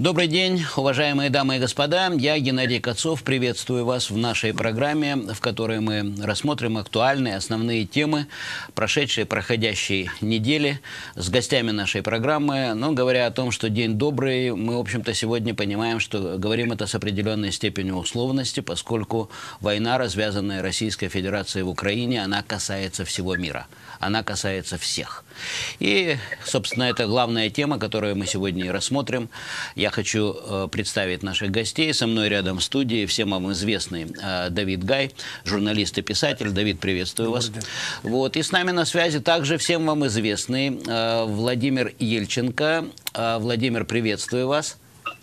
Добрый день, уважаемые дамы и господа. Я, Геннадий Кацов, приветствую вас в нашей программе, в которой мы рассмотрим актуальные, основные темы прошедшей, проходящей недели с гостями нашей программы. Но говоря о том, что день добрый, мы, в общем-то, сегодня понимаем, что говорим это с определенной степенью условности, поскольку война, развязанная Российской Федерацией в Украине, она касается всего мира. Она касается всех. И, собственно, это главная тема, которую мы сегодня и рассмотрим. Я хочу представить наших гостей. Со мной рядом в студии всем вам известный Давид Гай, журналист и писатель. Давид, приветствую вас. Вот. И с нами на связи также всем вам известный Владимир Ельченко. Владимир, приветствую вас.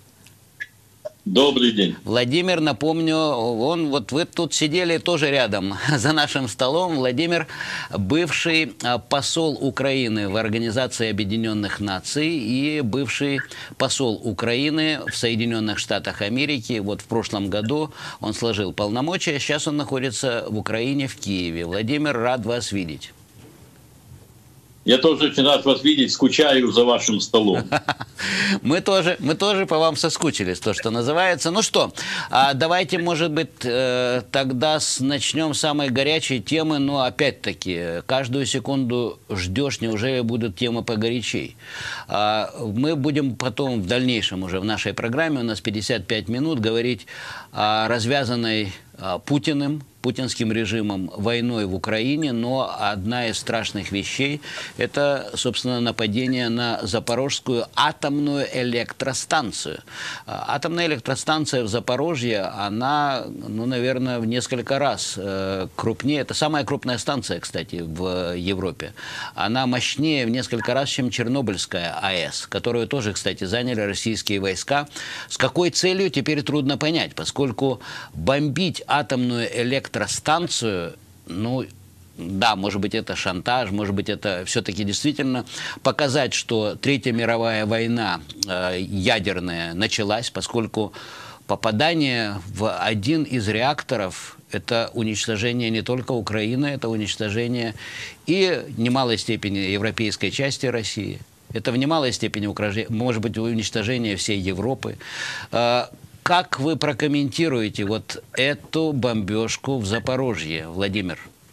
Добрый день. Владимир, напомню, вот вы тут сидели тоже рядом за нашим столом. Владимир, бывший посол Украины в Организации Объединенных Наций и бывший посол Украины в Соединенных Штатах Америки. Вот в прошлом году он сложил полномочия, сейчас он находится в Украине, в Киеве. Владимир, рад вас видеть. Я тоже очень рад вас видеть, скучаю за вашим столом. Мы тоже по вам соскучились, то, что называется. Ну что, давайте, может быть, тогда начнем с самой горячей темы. Но опять-таки, каждую секунду ждешь, неужели будут темы погорячей. Мы будем потом в дальнейшем уже в нашей программе, у нас 55 минут, говорить о развязанной путинским режимом войной в Украине, но одна из страшных вещей – это, собственно, нападение на Запорожскую атомную электростанцию. Атомная электростанция в Запорожье, она, ну, наверное, в несколько раз крупнее. Это самая крупная станция, кстати, в Европе. Она мощнее в несколько раз, чем Чернобыльская АЭС, которую тоже, кстати, заняли российские войска. С какой целью, теперь трудно понять, поскольку бомбить атомную электростанцию, ну, да, может быть, это шантаж, может быть, это все-таки действительно показать, что Третья мировая война ядерная началась, поскольку попадание в один из реакторов – это уничтожение не только Украины, это уничтожение и в немалой степени европейской части России. Это в немалой степени, может быть, уничтожение всей Европы. Как вы прокомментируете вот эту бомбежку в Запорожье, Владимир?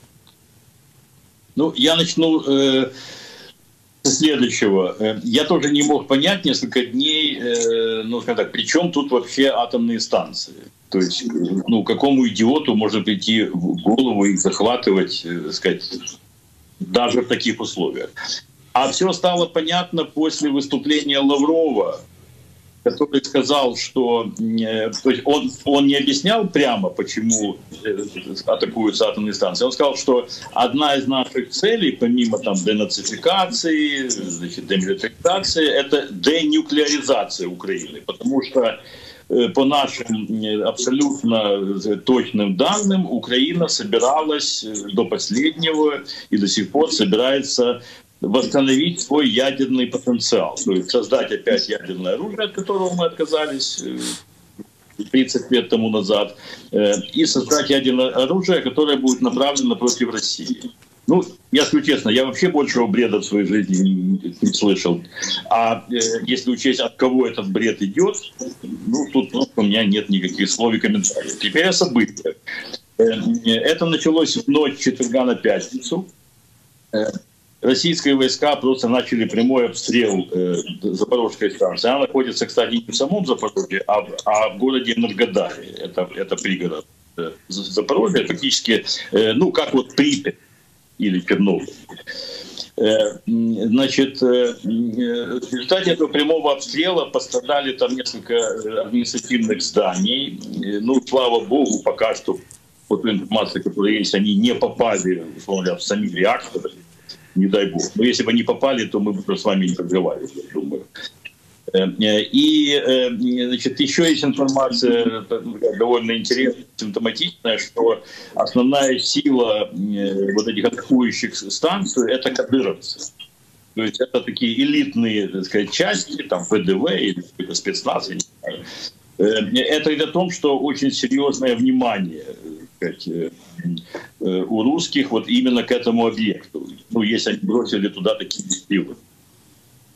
Ну, я начну со следующего. Я тоже не мог понять несколько дней, ну, скажем так, при чем тут вообще атомные станции? То есть, ну, какому идиоту можно прийти в голову и захватывать, так сказать, даже в таких условиях? А все стало понятно после выступления Лаврова, который сказал, что то есть он не объяснял прямо, почему атакуются атомные станции. Он сказал, что одна из наших целей, помимо там денацификации, значит, демилитаризации, это денуклеаризация Украины. Потому что по нашим абсолютно точным данным Украина собиралась до последнего и до сих пор собирается восстановить свой ядерный потенциал, то есть создать опять ядерное оружие, от которого мы отказались 30 лет тому назад, и создать ядерное оружие, которое будет направлено против России. Ну, я скажу честно, я вообще большего бреда в своей жизни не слышал. А если учесть, от кого этот бред идет, ну, тут у меня нет никаких слов и комментариев. Теперь о событиях. Это началось в ночь четверга на пятницу. Российские войска просто начали прямой обстрел Запорожской станции. Она находится, кстати, не в самом Запорожье, а в городе Энергодаре. Это пригород Запорожья, фактически, ну, как вот Припять или Чернобыль. Значит, в результате этого прямого обстрела пострадали там несколько административных зданий. Ну, слава богу, пока что, по той информации, которая есть, они не попали, условно говоря, в сами реакторы. Не дай бог. Но если бы они попали, то мы бы с вами не разговаривали, я думаю. И, значит, еще есть информация довольно интересная, симптоматичная, что основная сила вот этих атакующих станций – это кадыровцы. То есть это такие элитные, так сказать, части, там ВДВ или какой-то спецназ, я не знаю. Это говорит о том, что очень серьезное внимание, так сказать, у русских вот именно к этому объекту. Ну, если они бросили туда такие силы.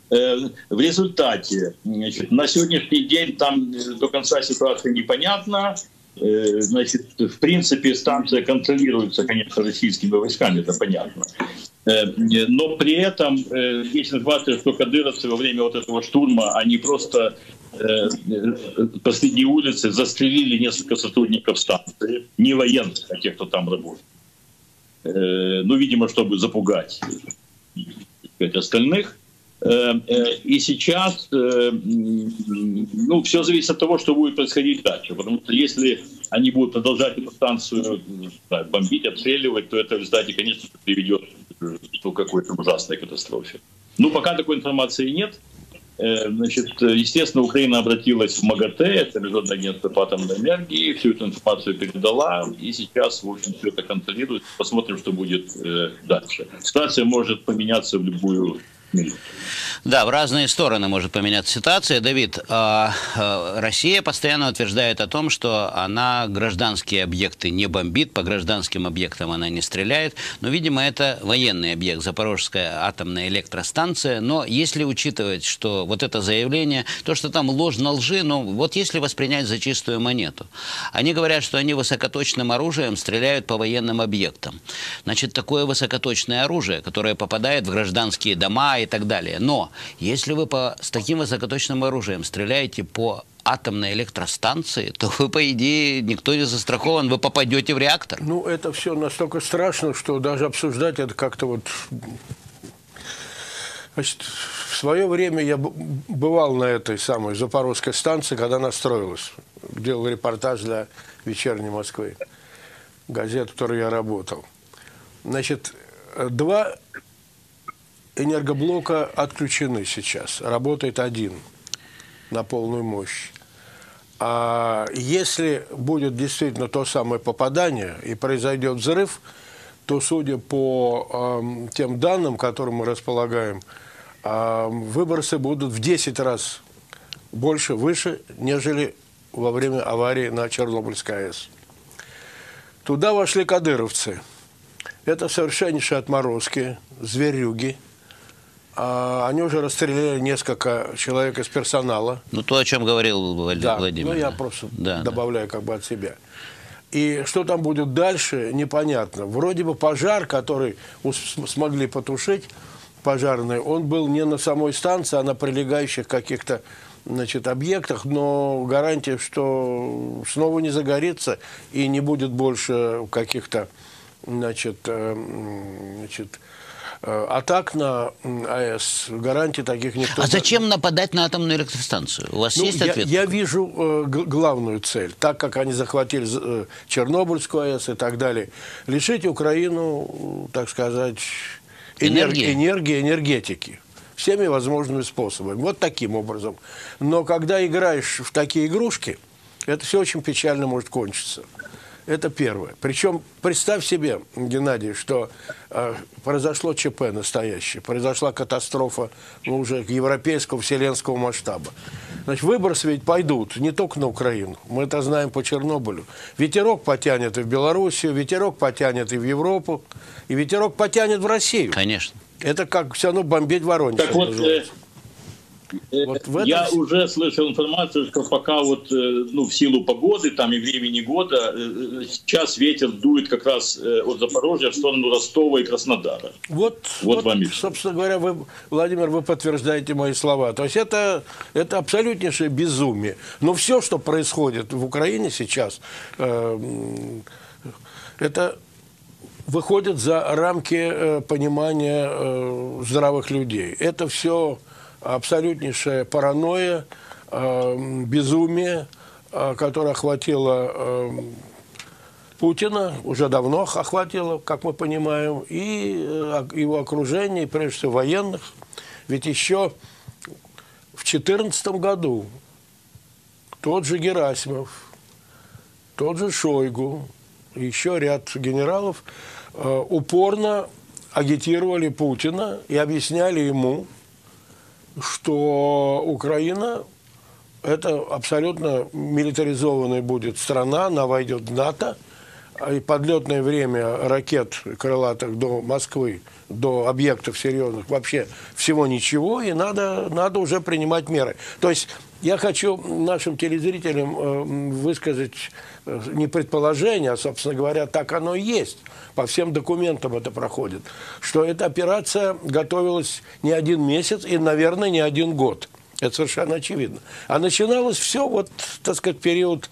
В результате, значит, на сегодняшний день там до конца ситуация непонятна. Значит, в принципе, станция контролируется, конечно, российскими войсками, это понятно. Но при этом есть информация, что кадыровцы во время вот этого штурма, они просто посреди улицы застрелили несколько сотрудников станции, не военных, а тех, кто там работает. Ну, видимо, чтобы запугать, так сказать, остальных. И сейчас, ну, все зависит от того, что будет происходить дальше. Потому что если они будут продолжать эту станцию бомбить, обстреливать, то это в результате, конечно, приведет к какой-то ужасной катастрофе. Ну, пока такой информации нет. Значит, естественно, Украина обратилась в МАГАТЭ, это Международное агентство по атомной энергии, всю эту информацию передала, и сейчас, в общем, все это контролирует. Посмотрим, что будет дальше. Ситуация может поменяться в любую минуту. Да, в разные стороны может поменяться ситуация. Давид, Россия постоянно утверждает о том, что она гражданские объекты не бомбит, по гражданским объектам она не стреляет. Но, видимо, это военный объект, Запорожская атомная электростанция. Но если учитывать, что вот это заявление, то, что там ложь на лжи, ну вот если воспринять за чистую монету. Они говорят, что они высокоточным оружием стреляют по военным объектам. Значит, такое высокоточное оружие, которое попадает в гражданские дома и так далее. Но если вы с таким высокоточным оружием стреляете по атомной электростанции, то вы, по идее, никто не застрахован, вы попадете в реактор. Ну, это все настолько страшно, что даже обсуждать это как-то вот... Значит, в свое время я бывал на этой самой Запорожской станции, когда она строилась. Делал репортаж для «Вечерней Москвы», газеты, в которой я работал. Значит, 2 энергоблока отключены сейчас. Работает 1 на полную мощь. А если будет действительно то самое попадание и произойдет взрыв, то, судя по тем данным, которым мы располагаем, выбросы будут в 10 раз больше, выше, нежели во время аварии на Чернобыльской АЭС. Туда вошли кадыровцы. Это совершеннейшие отморозки, зверюги. Они уже расстреляли несколько человек из персонала. Ну, то, о чем говорил Владимир. Ну, я просто добавляю как бы от себя. И что там будет дальше, непонятно. Вроде бы пожар, который смогли потушить, пожарный, он был не на самой станции, а на прилегающих каких-то, значит, объектах, но гарантия, что снова не загорится и не будет больше каких-то, значит, атак на АЭС, гарантий таких никто... А зачем нападать на атомную электростанцию? У вас есть ответ? Я вижу главную цель, так как они захватили Чернобыльскую АЭС и так далее, лишить Украину, так сказать, энергии, энергетики. Всеми возможными способами. Вот таким образом. Но когда играешь в такие игрушки, это все очень печально может кончиться. Это первое. Причем представь себе, Геннадий, что произошло ЧП настоящее, произошла катастрофа уже европейского, вселенского масштаба. Значит, выбросы ведь пойдут не только на Украину. Мы это знаем по Чернобылю. Ветерок потянет и в Белоруссию, ветерок потянет и в Европу, и ветерок потянет в Россию. Конечно. Это как все равно бомбить Воронеж. Так вот, я уже слышал информацию, что пока вот, ну, в силу погоды там и времени года, сейчас ветер дует как раз от Запорожья в сторону Ростова и Краснодара. Вот вам и собственно говоря, Владимир, вы подтверждаете мои слова. То есть это абсолютнейшее безумие. Но все, что происходит в Украине сейчас, это выходит за рамки понимания здравых людей. Это все абсолютнейшая паранойя, безумие, которое охватило Путина, уже давно охватило, как мы понимаем, и его окружение, и прежде всего военных. Ведь еще в 2014 году тот же Герасимов, тот же Шойгу, еще ряд генералов упорно агитировали Путина и объясняли ему, что Украина – это абсолютно милитаризованная будет страна, она войдет в НАТО, и подлетное время ракет крылатых до Москвы, до объектов серьезных, вообще всего ничего, и надо уже принимать меры. То есть я хочу нашим телезрителям высказать не предположение, а, собственно говоря, так оно и есть. По всем документам это проходит. Что эта операция готовилась не 1 месяц и, наверное, не 1 год. Это совершенно очевидно. А начиналось все, вот, так сказать, период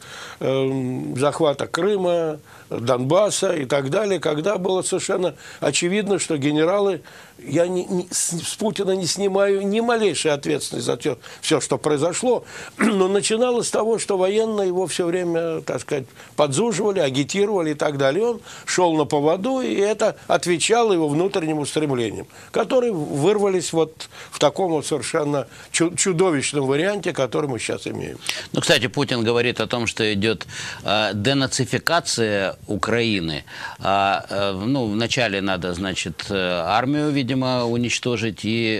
захвата Крыма, Донбасса и так далее, когда было совершенно очевидно, что генералы, я с Путина не снимаю ни малейшей ответственности за все, что произошло, но начиналось с того, что военные его все время, так сказать, подзуживали, агитировали и так далее. Он шел на поводу, и это отвечало его внутренним устремлениям, которые вырвались вот в таком вот совершенно чудовищном варианте, который мы сейчас имеем. Ну, кстати, Путин говорит о том, что идет денацификация Украины. Ну, вначале надо, значит, армию, видимо, уничтожить. И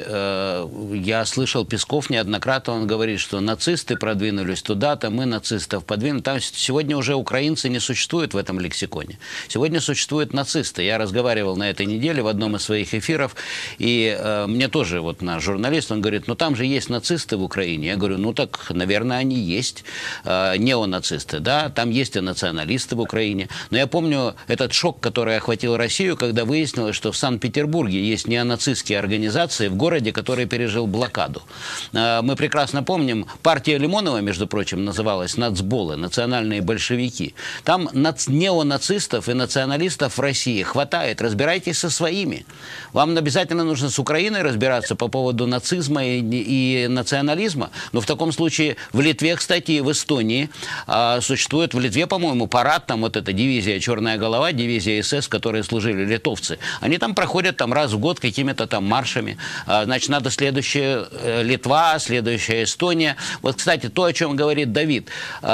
я слышал, Песков неоднократно, он говорит, что нацисты продвинулись туда-то, мы нацистов подвинули. Там сегодня уже украинцы не существуют в этом лексиконе. Сегодня существуют нацисты. Я разговаривал на этой неделе в одном из своих эфиров, и мне тоже вот наш журналист, он говорит, ну там же есть нацисты в Украине. Я говорю, ну так, наверное, они есть, неонацисты, да, там есть и националисты в Украине. Но я помню этот шок, который охватил Россию, когда выяснилось, что в Санкт-Петербурге есть неонацистские организации в городе, который пережил блокаду. Мы прекрасно помним, партия Лимонова, между прочим, называлась «Нацболы», национальные большевики. Там неонацистов и националистов в России хватает. Разбирайтесь со своими. Вам обязательно нужно с Украиной разбираться по поводу нацизма и национализма. Но в таком случае в Литве, кстати, и в Эстонии существует, в Литве, по-моему, парад, там вот эта дивизия «Черная голова», дивизия СС, которые служили литовцы. Они там проходят там раз в год какими-то там маршами. Значит, надо следующая Литва, следующая Эстония. Вот, кстати, то, о чем говорит Давид.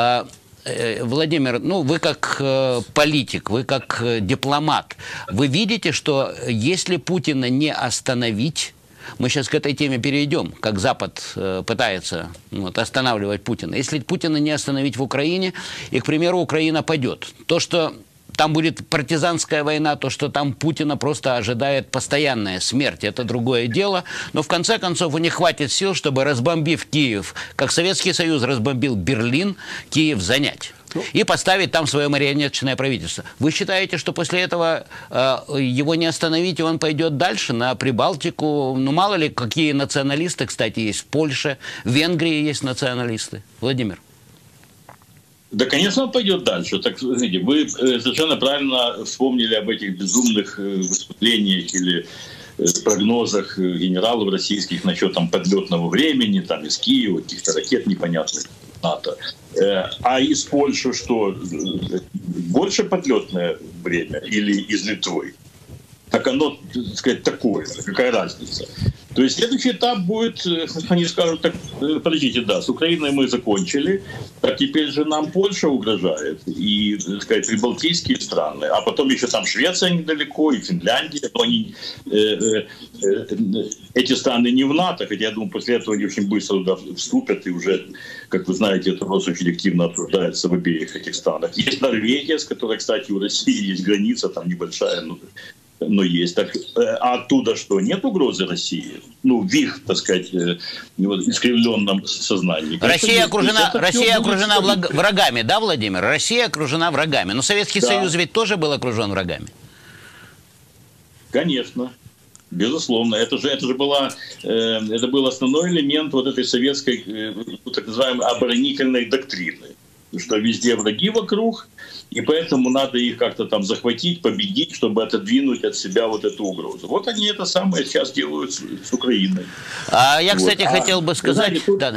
Владимир, ну, вы как политик, вы как дипломат, вы видите, что если Путина не остановить, мы сейчас к этой теме перейдем, как Запад пытается останавливать Путина. Если Путина не остановить в Украине, и, к примеру, Украина падет, то, что там будет партизанская война, то, что там Путина просто ожидает постоянная смерть, это другое дело. Но в конце концов у них хватит сил, чтобы, разбомбив Киев, как Советский Союз разбомбил Берлин, Киев занять. И поставить там свое марионеточное правительство. Вы считаете, что после этого его не остановить, и он пойдет дальше на Прибалтику? Ну, мало ли, какие националисты, кстати, есть в Польше, в Венгрии есть националисты. Владимир. Да, конечно, он пойдет дальше. Так, знаете, вы совершенно правильно вспомнили об этих безумных выступлениях или прогнозах генералов российских насчет там подлетного времени, там из Киева, каких-то ракет непонятных НАТО. А из Польши что? Больше подлетное время или из Литвы? Так оно, так сказать, такое. Какая разница? То есть следующий этап будет, они скажут, так, подождите, да, с Украиной мы закончили, а теперь же нам Польша угрожает, и, так сказать, прибалтийские страны, а потом еще там Швеция недалеко, и Финляндия, но они, эти страны не в НАТО, хотя я думаю, после этого они очень быстро туда вступят, и уже, как вы знаете, это вопрос очень активно обсуждается в обеих этих странах. Есть Норвегия, с которой, кстати, у России есть граница, там небольшая, но есть. Так, а оттуда что? Нет угрозы России? Ну, в их, так сказать, искривленном сознании. Россия окружена врагами, да, Владимир? Россия окружена врагами. Но Советский Союз ведь тоже был окружен врагами. Конечно. Безусловно. Это был основной элемент вот этой советской, так называемой, оборонительной доктрины. Что везде враги вокруг, и поэтому надо их как-то там захватить, победить, чтобы отодвинуть от себя вот эту угрозу. Вот они это самое сейчас делают с Украиной. Я, кстати, хотел бы сказать... Знаете, тут...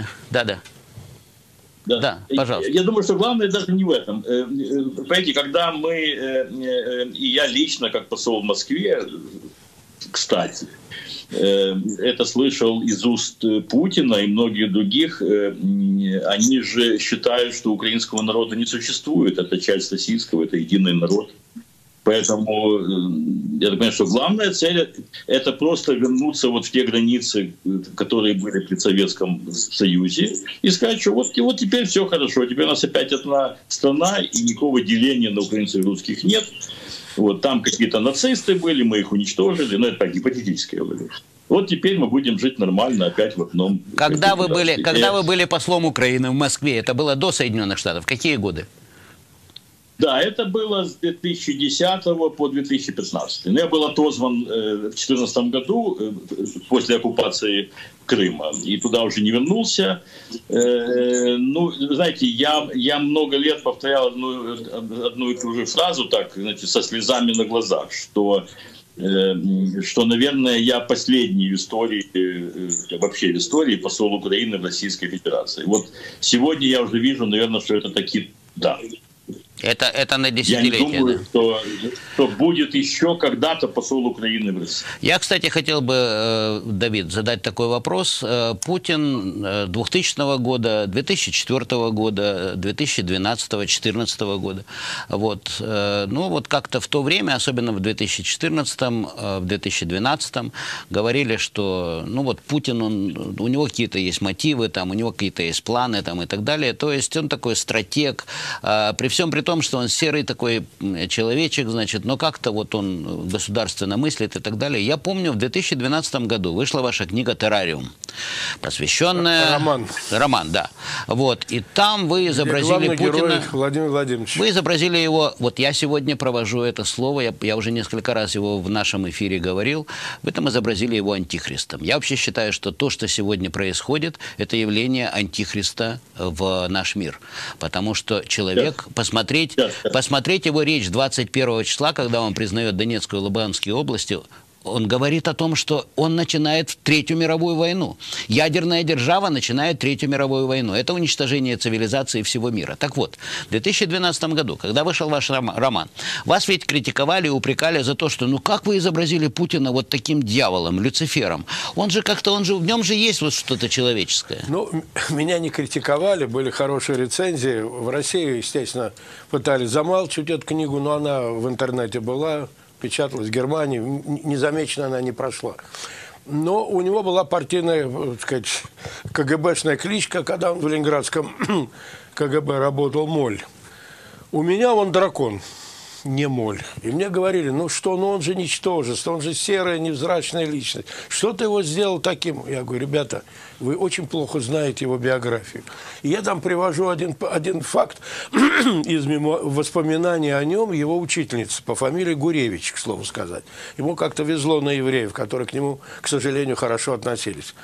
Да, пожалуйста. Я думаю, что главное даже не в этом. Понимаете, когда мы, и я лично, как посол в Москве, кстати, это слышал из уст Путина и многих других, они же считают, что украинского народа не существует. Это часть российского, это единый народ. Поэтому я так понимаю, что главная цель – это просто вернуться вот в те границы, которые были при Советском Союзе, и сказать, что вот теперь все хорошо, теперь у нас опять одна страна, и никакого деления на украинцев и русских нет. Вот там какие-то нацисты были, мы их уничтожили, но это так гипотетически я говорю. Вот теперь мы будем жить нормально опять в одном. Когда вы были послом Украины в Москве, это было до Соединенных Штатов, какие годы? Да, это было с 2010 по 2015. Я был отозван в 2014 году, после оккупации Крыма, и туда уже не вернулся. Ну, знаете, я много лет повторял одну и ту же фразу, так, знаете, со слезами на глазах, что, наверное, я последний в истории, вообще в истории посол Украины в Российской Федерации. Вот сегодня я уже вижу, наверное, что это таки да. Это на десятилетие. Я не думаю, что будет еще когда-то посол Украины в России. Я, кстати, хотел бы, Давид, задать такой вопрос. Путин 2000 года, 2004 года, 2012-2014 года. Вот. Ну, вот как-то в то время, особенно в 2014, в 2012, говорили, что, ну, вот Путин, у него какие-то есть мотивы, там, у него какие-то есть планы, там, и так далее. То есть он такой стратег. При всем при том, что он серый такой человечек, значит, но как-то вот он государственно мыслит и так далее. Я помню, в 2012 году вышла ваша книга «Террариум», посвященная... Роман, да. Вот. И там вы изобразили Путина... Владимир Владимирович. Вы изобразили его... Вот я сегодня провожу это слово, я уже несколько раз его в нашем эфире говорил. Вы там изобразили его антихристом. Я вообще считаю, что то, что сегодня происходит, это явление антихриста в наш мир. Потому что человек... Посмотреть его речь 21 числа, когда он признает Донецкую и Луганскую области, он говорит о том, что он начинает Третью мировую войну. Ядерная держава начинает Третью мировую войну. Это уничтожение цивилизации всего мира. Так вот, в 2012 году, когда вышел ваш роман, вас ведь критиковали и упрекали за то, что ну как вы изобразили Путина вот таким дьяволом, Люцифером? Он же как-то, в нем же есть вот что-то человеческое. Ну, меня не критиковали, были хорошие рецензии. В России, естественно, пытались замалчивать эту книгу, но она в интернете была, печаталась в Германии, незамеченно она не прошла. Но у него была партийная, так сказать, КГБшная кличка, когда он в ленинградском КГБ работал, Моль. У меня он дракон, не Моль. И мне говорили, ну что, ну он же ничтожество, он же серая, невзрачная личность. Что ты его сделал таким? Я говорю, ребята, вы очень плохо знаете его биографию. И я там привожу один факт из воспоминаний о нем его учительницы по фамилии Гуревич, к слову сказать. Ему как-то везло на евреев, которые к нему, к сожалению, хорошо относились.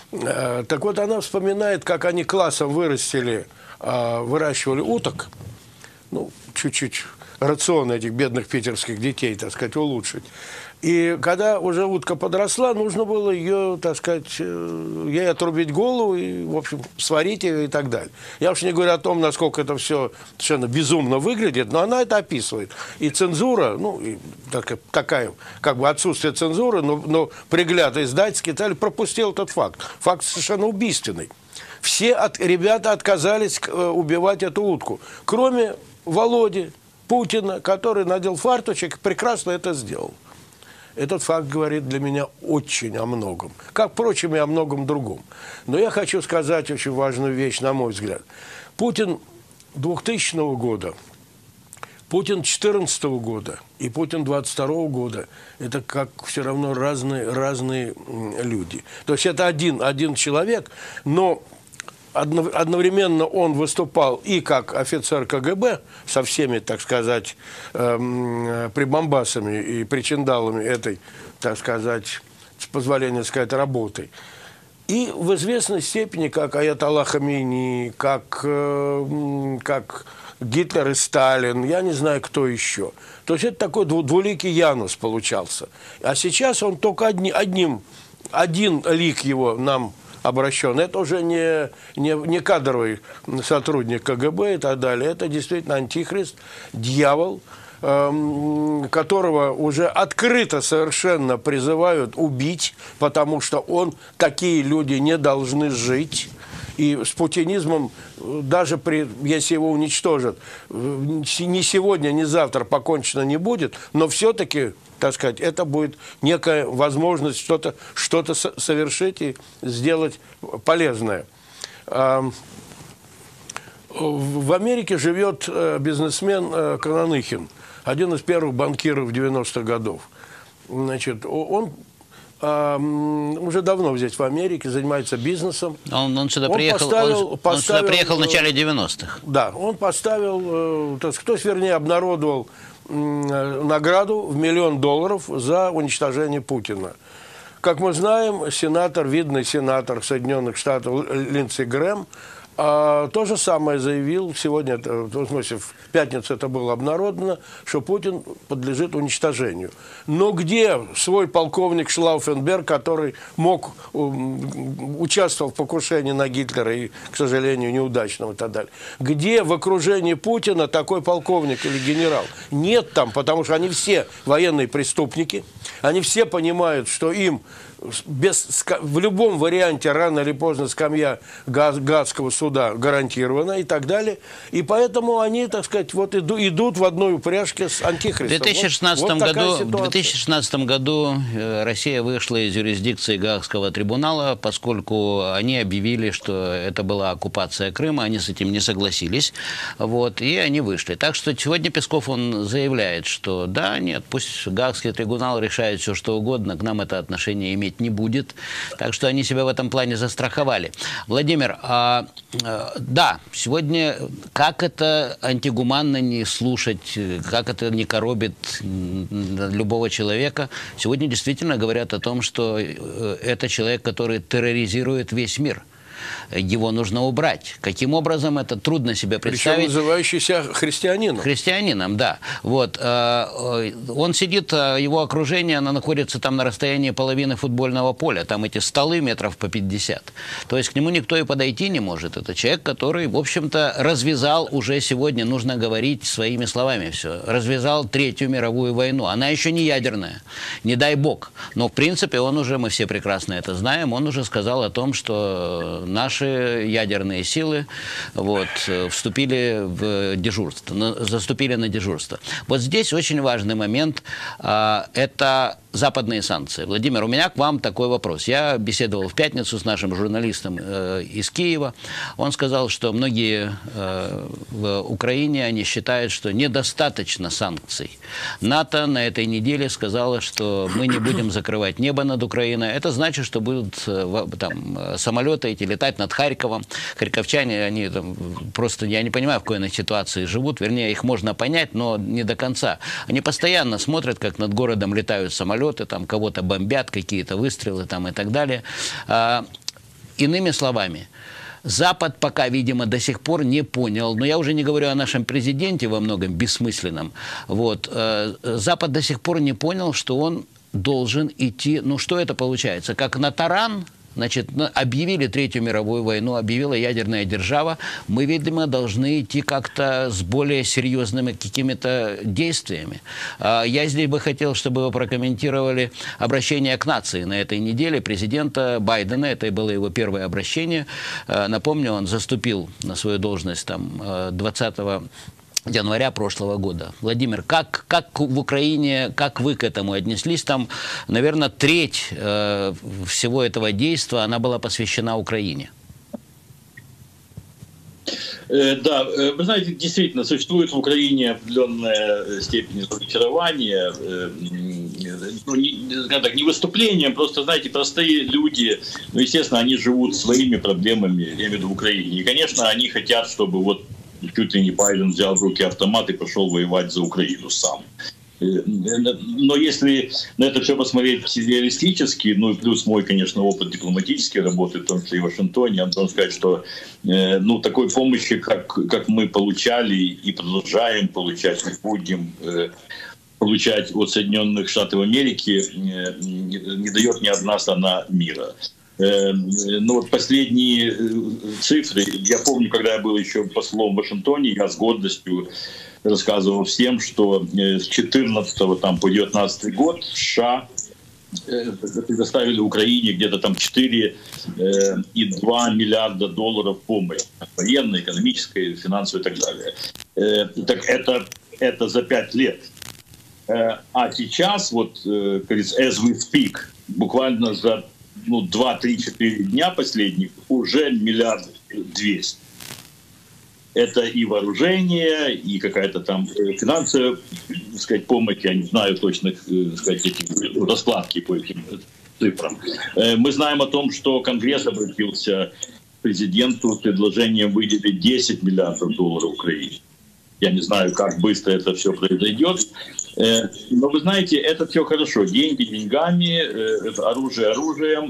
Так вот, она вспоминает, как они классом вырастили, выращивали уток, ну, чуть-чуть рацион этих бедных питерских детей, так сказать, улучшить. И когда уже утка подросла, нужно было ее, так сказать, ей отрубить голову и, в общем, сварить ее и так далее. Я уж не говорю о том, насколько это все совершенно безумно выглядит, но она это описывает. И цензура, ну, и такая, как бы отсутствие цензуры, но пригляд издательский пропустил этот факт. Факт совершенно убийственный. Все ребята отказались убивать эту утку, кроме Володи Путина, который надел фарточек и прекрасно это сделал. Этот факт говорит для меня очень о многом. Как, впрочем, и о многом другом. Но я хочу сказать очень важную вещь, на мой взгляд. Путин 2000 года, Путин 2014 года и Путин 2022 года – это как все равно разные люди. То есть это один человек, но одновременно он выступал и как офицер КГБ со всеми, так сказать, прибамбасами и причиндалами этой, так сказать, с позволения сказать, работы. И в известной степени, как аятолла Хамейни, как Гитлер и Сталин, я не знаю, кто еще. То есть это такой двуликий Янус получался. А сейчас он только один лик его нам обращен. Это уже не кадровый сотрудник КГБ и так далее. Это действительно антихрист, дьявол, которого уже открыто совершенно призывают убить, потому что такие люди не должны жить. И с путинизмом, даже если его уничтожат, ни сегодня, ни завтра покончено не будет, но все-таки, так сказать, это будет некая возможность что-то совершить и сделать полезное. В Америке живет бизнесмен Кононыхин, один из первых банкиров 90-х годов. Значит, он уже давно здесь, в Америке, занимается бизнесом. Он сюда приехал, он сюда приехал в начале 90-х. Да, он поставил, то есть, вернее, обнародовал награду в $1 миллион за уничтожение Путина. Как мы знаем, видный сенатор Соединенных Штатов Линдси Грэм то же самое заявил сегодня, в смысле, в пятницу это было обнародовано, что Путин подлежит уничтожению. Но где свой полковник Шлауфенберг, который участвовал в покушении на Гитлера и, к сожалению, неудачном и так далее? Где в окружении Путина такой полковник или генерал? Нет там, потому что они все военные преступники, они все понимают, что им в любом варианте рано или поздно скамья Гаагского суда гарантирована и так далее. И поэтому они, так сказать, вот идут в одной упряжке с антихристом. В 2016 году Россия вышла из юрисдикции Гаагского трибунала, поскольку они объявили, что это была оккупация Крыма, они с этим не согласились, вот, и они вышли. Так что сегодня Песков, он заявляет, что да, нет, пусть Гаагский трибунал решает все, что угодно, к нам это отношение иметь не будет. Так что они себя в этом плане застраховали. Владимир, да, сегодня как это антигуманно не слушать, как это не коробит любого человека. Сегодня действительно говорят о том, что это человек, который терроризирует весь мир. Его нужно убрать. Каким образом, это трудно себе представить. Причем называющийся христианином. Христианином, да. Вот. Он сидит, его окружение, оно находится там на расстоянии половины футбольного поля. Там эти столы метров по 50. То есть к нему никто и подойти не может. Это человек, который, в общем-то, развязал уже сегодня, нужно говорить своими словами все, развязал Третью мировую войну. Она еще не ядерная, не дай бог. Но, в принципе, он уже, мы все прекрасно это знаем, он уже сказал о том, что наши ядерные силы вот, вступили в дежурство, заступили на дежурство. Вот здесь очень важный момент – это западные санкции. Владимир, у меня к вам такой вопрос. Я беседовал в пятницу с нашим журналистом из Киева. Он сказал, что многие в Украине, они считают, что недостаточно санкций. НАТО на этой неделе сказало, что мы не будем закрывать небо над Украиной. Это значит, что будут там самолеты эти летать над Харьковом. Харьковчане, они там просто, я не понимаю, в какой они ситуации живут. Вернее, их можно понять, но не до конца. Они постоянно смотрят, как над городом летают самолеты, там кого-то бомбят, какие-то выстрелы там и так далее. Иными словами, Запад пока, видимо, до сих пор не понял, но я уже не говорю о нашем президенте во многом бессмысленном, вот, Запад до сих пор не понял, что он должен идти, ну что это получается, как на таран. Значит, объявили Третью мировую войну, объявила ядерная держава. Мы, видимо, должны идти как-то с более серьезными какими-то действиями. Я здесь бы хотел, чтобы вы прокомментировали обращение к нации на этой неделе президента Байдена. Это было его первое обращение. Напомню, он заступил на свою должность там 20 января прошлого года. Владимир, как в Украине, как вы к этому отнеслись? Там, наверное, треть всего этого действия, она была посвящена Украине. Да, вы знаете, действительно, существует в Украине определенная степень разочарования, ну, не выступлением, просто, знаете, простые люди, ну, естественно, они живут своими проблемами, я имею в виду в Украине, и, конечно, они хотят, чтобы вот чуть ли не Байден взял в руки автомат и пошел воевать за Украину сам. Но если на это все посмотреть реалистически, ну и плюс мой, конечно, опыт дипломатической работы, в том числе и в Вашингтоне, я должен сказать, что ну, такой помощи, как мы получали и продолжаем получать, мы будем получать от Соединенных Штатов Америки, не дает ни одна страна мира. Но вот последние цифры, я помню, когда я был еще послом в Вашингтоне, я с гордостью рассказывал всем, что с 14 там, по 19 год США предоставили Украине где-то там 4,2 миллиарда долларов помощи, военной, экономической, финансовой и так далее. Так это за 5 лет. А сейчас, вот, как говорится, as we speak, буквально за 2-3-4 дня последних уже 1,2 миллиарда. Это и вооружение, и какая-то там финансовая, так сказать, помощь, я не знаю точных, так сказать, раскладки по этим цифрам. Мы знаем о том, что Конгресс обратился к президенту с предложением выделить 10 миллиардов долларов Украине. Я не знаю, как быстро это все произойдет. Но вы знаете, это все хорошо. Деньги деньгами, оружие оружием.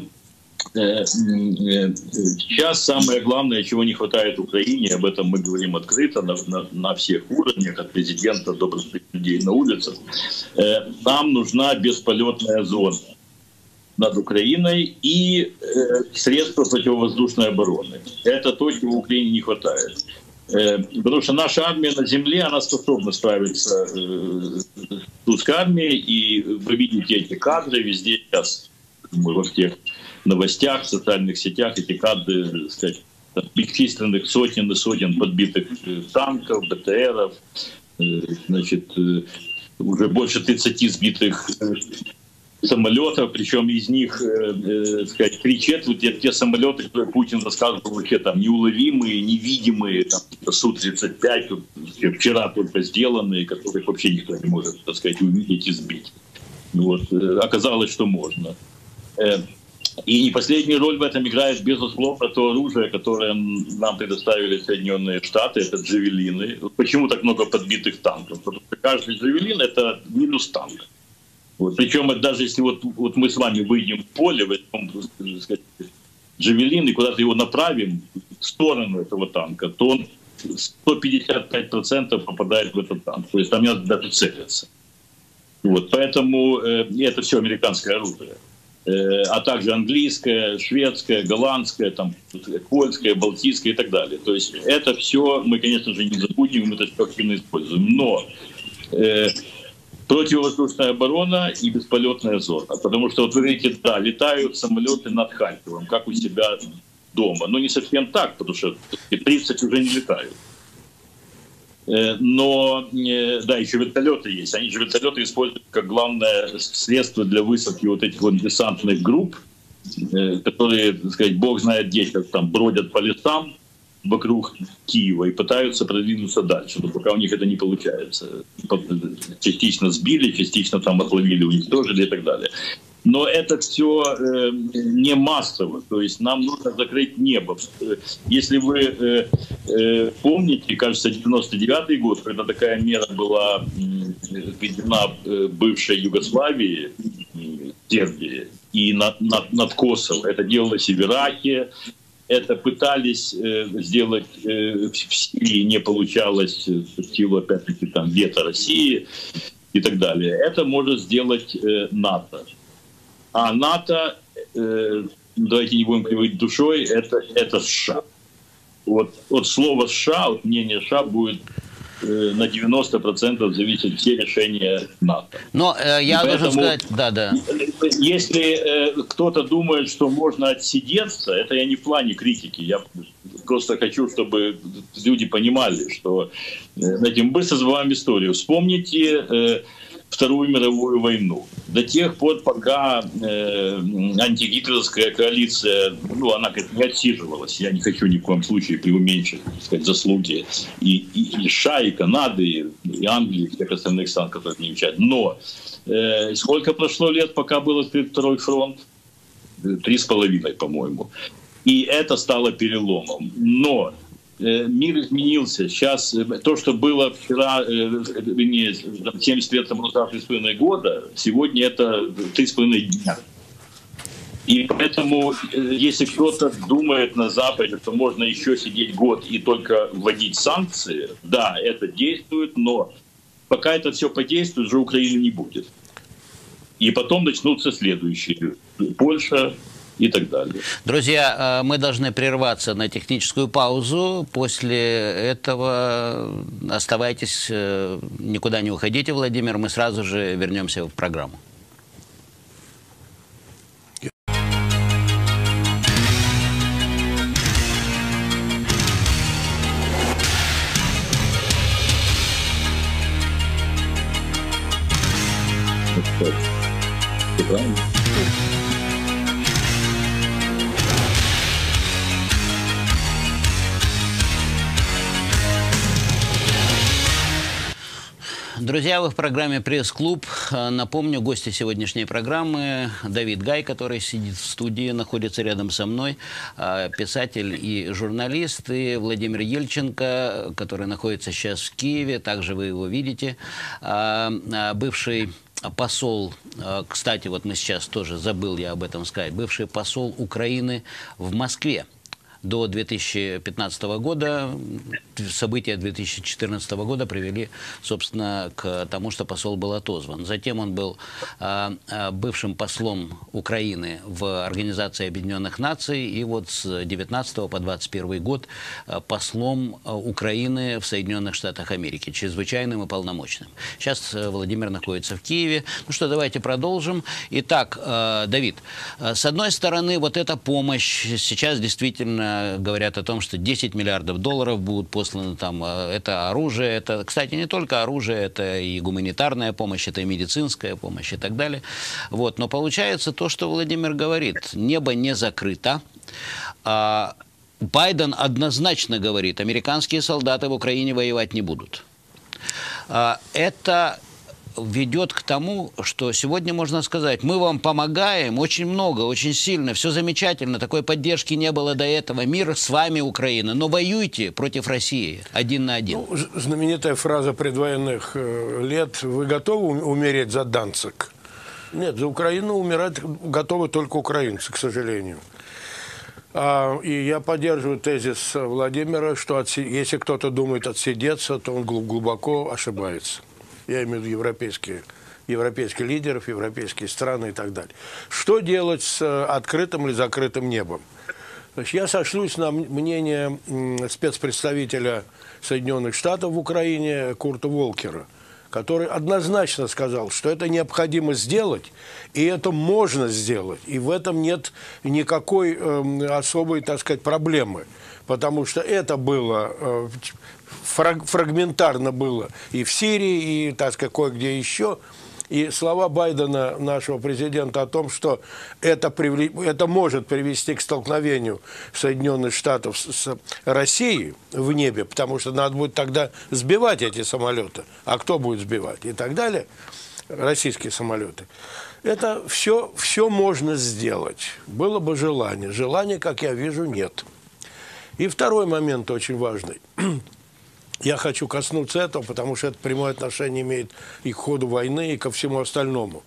Сейчас самое главное, чего не хватает Украине, об этом мы говорим открыто на всех уровнях, от президента до простых людей на улицах, нам нужна бесполетная зона над Украиной и средства противовоздушной обороны. Это то, чего Украине не хватает. Потому что наша армия на земле, она способна справиться с русской армией, и вы видите эти кадры везде сейчас, во всех новостях, в социальных сетях, эти кадры, так сказать, бесчисленных сотен и сотен подбитых танков, БТРов, значит, уже больше 30 сбитых самолетов, причем из них, так сказать, 3/4 это те самолеты, которые Путин рассказывал, вообще там неуловимые, невидимые, там, Су-35, вчера только сделанные, которых вообще никто не может, так сказать, увидеть и сбить. Вот. Оказалось, что можно. И не последнюю роль в этом играет, безусловно, то оружие, которое нам предоставили Соединенные Штаты, это джавелины. Почему так много подбитых танков? Потому что каждый джавелин — это минус танк. Вот. Причем даже если вот мы с вами выйдем в поле, возьмем, так сказать, джавелин и куда-то его направим в сторону этого танка, то он 155% попадает в этот танк. То есть там не надо даже целиться. Вот. Поэтому это все американское оружие. А также английское, шведское, голландское, там, польское, балтийское и так далее. То есть это все мы, конечно же, не забудем, мы это все активно используем. Но противовоздушная оборона и бесполетная зона. Потому что, вот вы видите, да, летают самолеты над Харьковом, как у себя дома. Но не совсем так, потому что 30 уже не летают. Но, да, еще вертолеты есть. Они же вертолеты используют как главное средство для высадки вот этих вот десантных групп, которые, так сказать, бог знает где, как там бродят по лесам вокруг Киева и пытаются продвинуться дальше, но пока у них это не получается. Частично сбили, частично там отловили, уничтожили и так далее. Но это все не массово, то есть нам нужно закрыть небо. Если вы помните, кажется, 99-й год, когда такая мера была введена бывшей Югославии, Сербии, и над Косово, это делалось и в Ираке, это пытались сделать в Сирии, не получалось в силу, опять-таки, там, вето России и так далее. Это может сделать НАТО. А НАТО, давайте не будем кривить душой, это США. Вот слово США, от мнения США будет на 90% зависеть все решения НАТО. Но я должен сказать, да. Если кто-то думает, что можно отсидеться, это я не в плане критики, я просто хочу, чтобы люди понимали, что, знаете, мы быстро забываем историю. Вспомните Вторую мировую войну. До тех пор, пока антигитлеровская коалиция, она как-то не отсиживалась, я не хочу ни в коем случае преуменьшить, так сказать, заслуги и США, и Канады, и Англии, и всех остальных стран, которые не учат. Но сколько прошло лет, пока был открыт второй фронт? 3,5, по-моему. И это стало переломом. Но мир изменился. Сейчас то, что было вчера, 70 лет тому назад, 3,5 года, сегодня это 3,5 дня. И поэтому, если кто-то думает на Западе, что можно еще сидеть год и только вводить санкции, да, это действует, но пока это все подействует, уже Украины не будет. И потом начнутся следующие. Польша и так далее. Друзья, мы должны прерваться на техническую паузу. После этого оставайтесь, никуда не уходите, Владимир. Мы сразу же вернемся в программу. Так, все правильно. Друзья, вы в программе «Пресс-клуб». Напомню, гости сегодняшней программы Давид Гай, который сидит в студии, находится рядом со мной, писатель и журналист, и Владимир Ельченко, который находится сейчас в Киеве, также вы его видите, бывший посол, кстати, вот мы сейчас тоже, забыл я об этом сказать, бывший посол Украины в Москве. До 2015 года события 2014 года привели, собственно, к тому, что посол был отозван. Затем он был бывшим послом Украины в Организации Объединенных Наций, и вот с 19 по 21 год послом Украины в Соединенных Штатах Америки, чрезвычайным и полномочным. Сейчас Владимир находится в Киеве. Ну что, давайте продолжим. Итак, Давид, с одной стороны, вот эта помощь сейчас действительно говорят о том, что 10 миллиардов долларов будут посланы там, это оружие, это, кстати, не только оружие, это и гуманитарная помощь, это и медицинская помощь и так далее. Вот. Но получается то, что Владимир говорит, небо не закрыто. Байден однозначно говорит, американские солдаты в Украине воевать не будут. Это ведет к тому, что сегодня можно сказать, мы вам помогаем очень много, очень сильно, все замечательно, такой поддержки не было до этого, мир с вами, Украина, но воюйте против России один на один. Ну, знаменитая фраза предвоенных лет, вы готовы умереть за Данциг? Нет, за Украину умирать готовы только украинцы, к сожалению. И я поддерживаю тезис Владимира, что если кто-то думает отсидеться, то он глубоко ошибается. Я имею в виду европейских лидеров, европейские страны и так далее. Что делать с открытым или закрытым небом? Значит, я сошлюсь на мнение спецпредставителя Соединенных Штатов в Украине Курта Волкера, который однозначно сказал, что это необходимо сделать, и это можно сделать, и в этом нет никакой особой, так сказать, проблемы, потому что это было фрагментарно было и в Сирии, и, так сказать, кое-где еще. И слова Байдена, нашего президента, о том, что это может привести к столкновению Соединенных Штатов с Россией в небе, потому что надо будет тогда сбивать эти самолеты. А кто будет сбивать? И так далее. Российские самолеты. Это все можно сделать. Было бы желание. Желания, как я вижу, нет. И второй момент очень важный. Я хочу коснуться этого, потому что это прямое отношение имеет и к ходу войны, и ко всему остальному.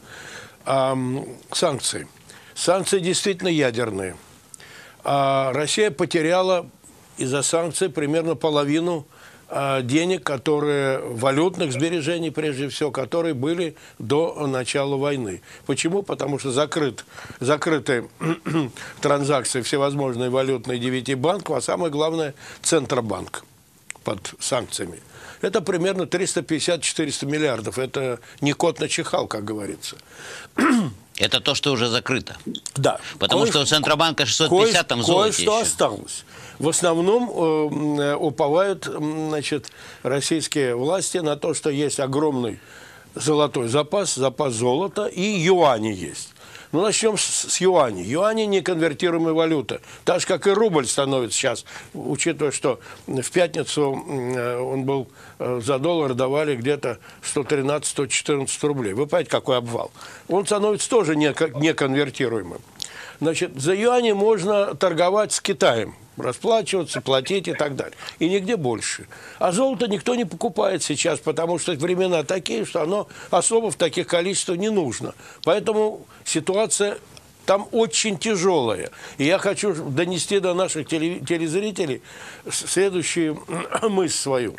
Санкции. Санкции действительно ядерные. Россия потеряла из-за санкций примерно половину денег, которые, валютных сбережений, прежде всего, которые были до начала войны. Почему? Потому что закрыты транзакции всевозможные валютные 9 банков, а самое главное – Центробанк под санкциями. Это примерно 350-400 миллиардов. Это не кот начихал, как говорится. Это то, что уже закрыто. Да. Потому что у Центробанка 650 там золото еще. Кое-что осталось. В основном уповают, значит, российские власти на то, что есть огромный золотой запас, запас золота, и юани есть. Ну, начнем с юаней. Юани – неконвертируемая валюта. Так же, как и рубль становится сейчас, учитывая, что в пятницу он был, за доллар давали где-то 113-114 рублей. Вы понимаете, какой обвал? Он становится тоже неконвертируемым. Значит, за юани можно торговать с Китаем, расплачиваться, платить и так далее. И нигде больше. А золото никто не покупает сейчас, потому что времена такие, что оно особо в таких количествах не нужно. Поэтому ситуация там очень тяжелая. И я хочу донести до наших телезрителей следующую мысль свою.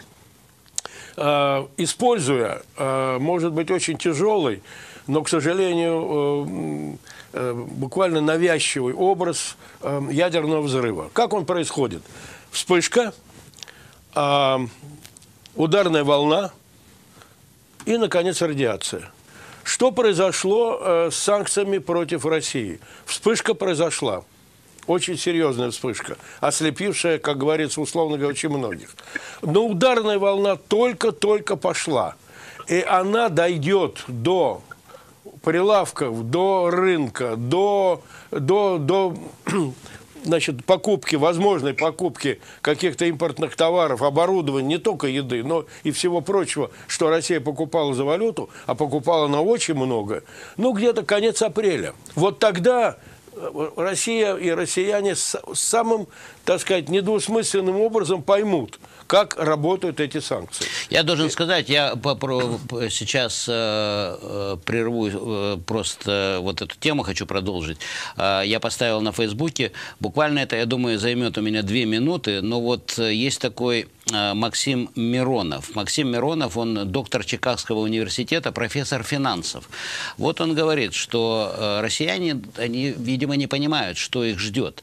Используя, может быть, очень тяжелый, но, к сожалению, буквально навязчивый образ ядерного взрыва. Как он происходит? Вспышка, ударная волна и, наконец, радиация. Что произошло с санкциями против России? Вспышка произошла. Очень серьезная вспышка, ослепившая, как говорится, условно говоря, очень многих. Но ударная волна только-только пошла. И она дойдет до прилавков до рынка, до значит, покупки, возможной покупки каких-то импортных товаров, оборудования, не только еды, но и всего прочего, что Россия покупала за валюту, а покупала на очень много, ну, где-то конец апреля. Вот тогда Россия и россияне самым, так сказать, недвусмысленным образом поймут, как работают эти санкции. Я должен сказать, я сейчас прерву просто вот эту тему, хочу продолжить. Я поставил на Фейсбуке, буквально это, я думаю, займет у меня 2 минуты, но вот есть такой Максим Миронов. Максим Миронов, он доктор Чикагского университета, профессор финансов. Вот он говорит, что россияне, они, видимо, не понимают, что их ждет.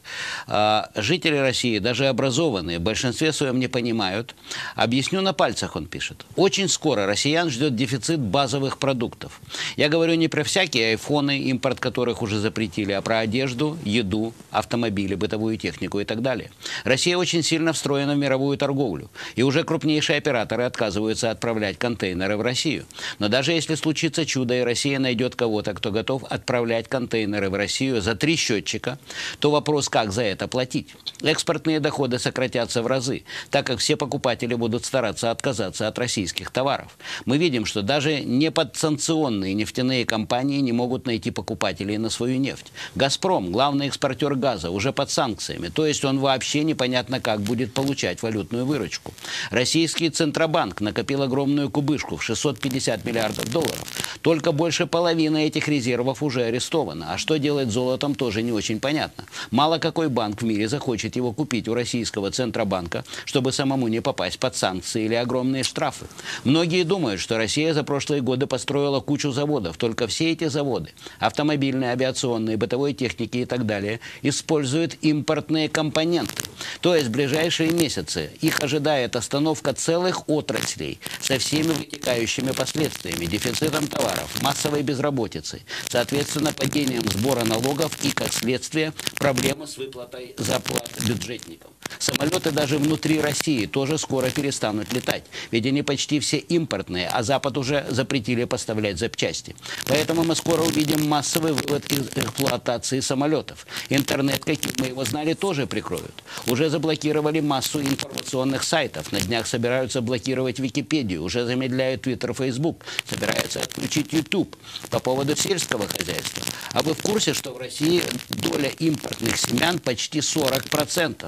Жители России, даже образованные, в большинстве своем не понимают. Объясню на пальцах, он пишет. Очень скоро россиян ждет дефицит базовых продуктов. Я говорю не про всякие айфоны, импорт которых уже запретили, а про одежду, еду, автомобили, бытовую технику и так далее. Россия очень сильно встроена в мировую торговлю. И уже крупнейшие операторы отказываются отправлять контейнеры в Россию. Но даже если случится чудо, и Россия найдет кого-то, кто готов отправлять контейнеры в Россию за 3 счетчика, то вопрос, как за это платить. Экспортные доходы сократятся в разы, так как все покупатели будут стараться отказаться от российских товаров. Мы видим, что даже неподсанкционные нефтяные компании не могут найти покупателей на свою нефть. «Газпром», главный экспортер газа, уже под санкциями, то есть он вообще непонятно как будет получать валютную выручку. Российский Центробанк накопил огромную кубышку в 650 миллиардов долларов. Только больше половины этих резервов уже арестовано. А что делать с золотом, тоже не очень понятно. Мало какой банк в мире захочет его купить у российского Центробанка, чтобы самому не попасть под санкции или огромные штрафы. Многие думают, что Россия за прошлые годы построила кучу заводов. Только все эти заводы, автомобильные, авиационные, бытовой техники и так далее, используют импортные компоненты. То есть в ближайшие месяцы их ожидает остановка целых отраслей со всеми вытекающими последствиями, дефицитом товаров, массовой безработицей, соответственно, падением сбора налогов и, как следствие, проблемы с выплатой зарплат бюджетникам. Самолеты даже внутри России тоже скоро перестанут летать, ведь они почти все импортные, а Запад уже запретили поставлять запчасти. Поэтому мы скоро увидим массовый вывод из эксплуатации самолетов. Интернет, каким мы его знали, тоже прикроют. Уже заблокировали массу информационных сайтов. На днях собираются блокировать Википедию, уже замедляют Твиттер, Фейсбук, собираются отключить YouTube. По поводу сельского хозяйства. А вы в курсе, что в России доля импортных семян почти 40%,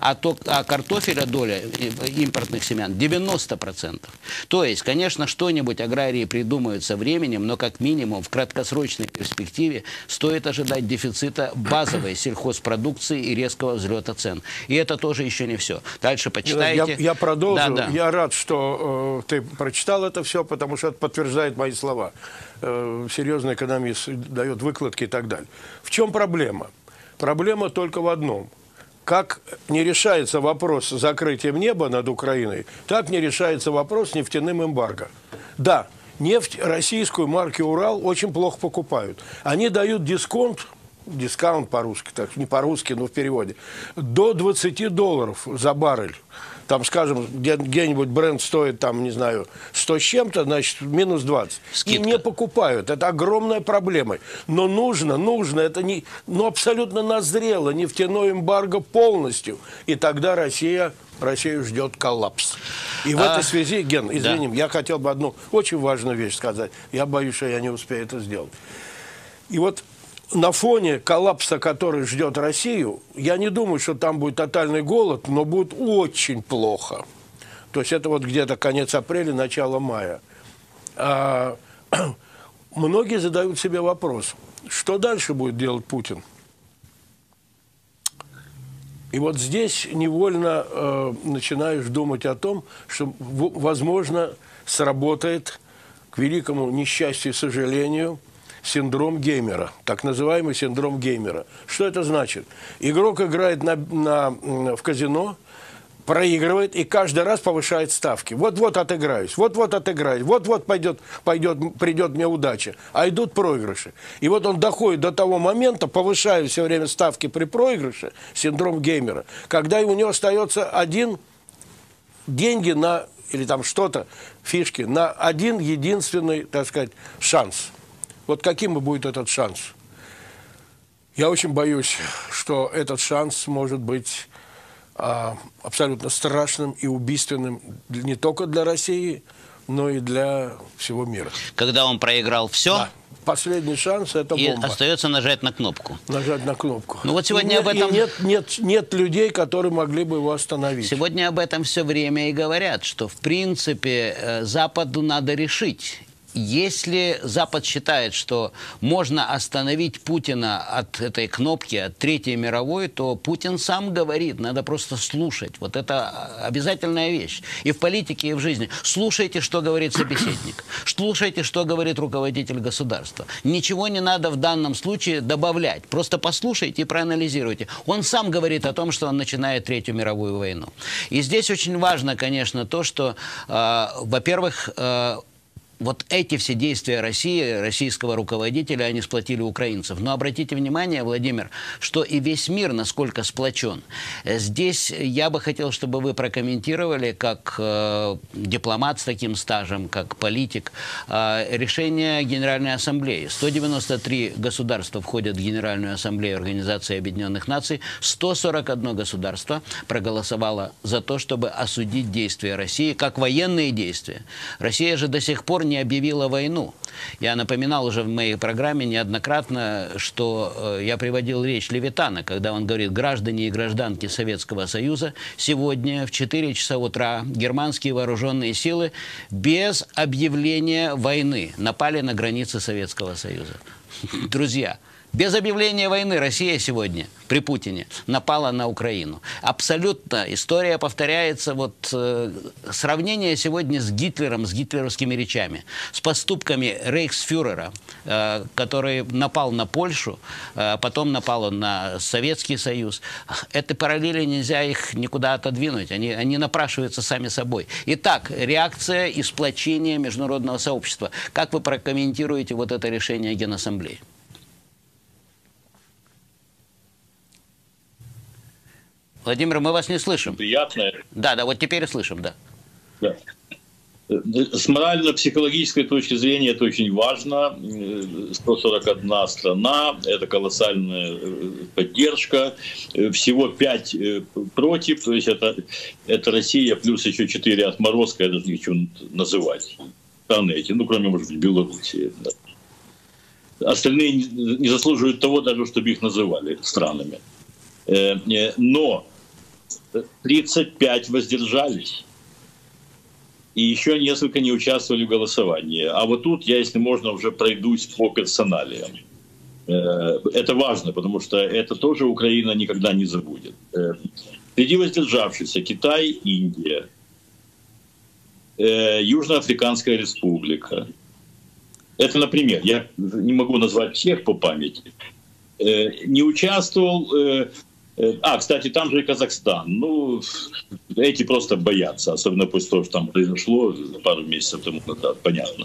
а картофеля доля импортных семян 90%. То есть, конечно, что-нибудь аграрии придумают со временем, но как минимум в краткосрочной перспективе стоит ожидать дефицита базовой сельхозпродукции и резкого взлета цен. И это тоже еще не все. Дальше почитайте. Я продолжу. Да. Я рад, что ты прочитал это все, потому что это подтверждает мои слова. Серьезный экономист дает выкладки и так далее. В чем проблема? Проблема только в одном. Как не решается вопрос с закрытием неба над Украиной, так не решается вопрос с нефтяным эмбарго. Да, нефть российскую марки «Урал» очень плохо покупают. Они дают дисконт по-русски, так не по-русски, но в переводе, до $20 за баррель. Там, скажем, где-нибудь бренд стоит, там, не знаю, 100 с чем-то, значит, минус 20. Скидка. И не покупают. Это огромная проблема. Но нужно, это не, абсолютно назрело нефтяное эмбарго полностью. И тогда Россию ждет коллапс. И в этой связи, Ген, извини, я хотел бы одну очень важную вещь сказать. Я боюсь, что я не успею это сделать. И вот на фоне коллапса, который ждет Россию, я не думаю, что там будет тотальный голод, но будет очень плохо. То есть это вот где-то конец апреля, начало мая. Многие задают себе вопрос, что дальше будет делать Путин? И вот здесь невольно начинаешь думать о том, что, возможно, сработает, к великому несчастью и сожалению, синдром геймера, так называемый синдром геймера. Что это значит? Игрок играет в казино, проигрывает и каждый раз повышает ставки. Вот-вот отыграюсь, вот-вот отыграюсь, вот-вот придет мне удача. А идут проигрыши. И вот он доходит до того момента, повышая все время ставки при проигрыше, синдром геймера, когда у него остается деньги или там что-то, фишки, на один единственный, так сказать, шанс. Вот каким будет этот шанс? Я очень боюсь, что этот шанс может быть абсолютно страшным и убийственным не только для России, но и для всего мира. Когда он проиграл все, да. Последний шанс – это бомба. И остается нажать на кнопку. Нажать на кнопку. Ну вот сегодня об этом... нет людей, которые могли бы его остановить. Сегодня об этом все время и говорят, что в принципе Западу надо решить. Если Запад считает, что можно остановить Путина от этой кнопки, от Третьей мировой, то Путин сам говорит, надо просто слушать. Вот это обязательная вещь. И в политике, и в жизни. Слушайте, что говорит собеседник. Слушайте, что говорит руководитель государства. Ничего не надо в данном случае добавлять. Просто послушайте и проанализируйте. Он сам говорит о том, что он начинает Третью мировую войну. И здесь очень важно, конечно, то, что, во-первых, вот эти все действия России, российского руководителя, они сплотили украинцев. Но обратите внимание, Владимир, что и весь мир насколько сплочен. Здесь я бы хотел, чтобы вы прокомментировали, как дипломат с таким стажем, как политик, решение Генеральной Ассамблеи. 193 государства входят в Генеральную Ассамблею Организации Объединенных Наций. 141 государство проголосовало за то, чтобы осудить действия России как военные действия. Россия же до сих пор не объявила войну. Я напоминал уже в моей программе неоднократно, что я приводил речь Левитана, когда он говорит: граждане и гражданки Советского Союза, сегодня в 4 часа утра германские вооруженные силы без объявления войны напали на границы Советского Союза. Друзья, без объявления войны Россия сегодня при Путине напала на Украину. Абсолютно история повторяется. Вот сравнение сегодня с Гитлером, с гитлеровскими речами, с поступками рейхсфюрера, который напал на Польшу, потом напал он на Советский Союз. Эти параллели, нельзя их никуда отодвинуть. Они напрашиваются сами собой. Итак, реакция и сплочение международного сообщества. Как вы прокомментируете вот это решение Генассамблеи? Владимир, мы вас не слышим. Приятно. Да, вот теперь и слышим, да. Да. С морально-психологической точки зрения это очень важно. 141 страна, это колоссальная поддержка. Всего 5 против, то есть это Россия плюс еще 4 отморозка, я даже не хочу называть. Страны эти, ну кроме, может быть, Белоруссии. Да. Остальные не заслуживают того даже, чтобы их называли странами. Но 35 воздержались. И еще несколько не участвовали в голосовании. А вот тут я, если можно, уже пройдусь по персоналиям. Это важно, потому что это тоже Украина никогда не забудет. Среди воздержавшихся Китай, Индия, Южноафриканская республика. Это, например, я не могу назвать всех по памяти. Не участвовал... кстати, там же и Казахстан. Ну, эти просто боятся, особенно после того, что там произошло пару месяцев тому назад, понятно.